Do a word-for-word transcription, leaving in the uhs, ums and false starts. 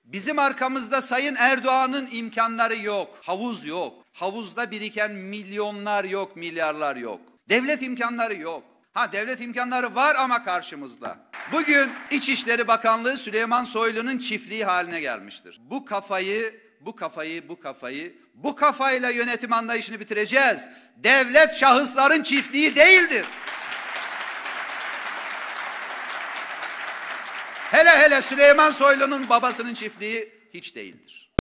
Bizim arkamızda Sayın Erdoğan'ın imkanları yok. Havuz yok. Havuzda biriken milyonlar yok, milyarlar yok. Devlet imkanları yok. Ha, devlet imkanları var ama karşımızda. Bugün İçişleri Bakanlığı Süleyman Soylu'nun çiftliği haline gelmiştir. Bu kafayı, bu kafayı, bu kafayı, bu kafayla yönetim anlayışını bitireceğiz. Devlet şahısların çiftliği değildir. Hele hele Süleyman Soylu'nun babasının çiftliği hiç değildir.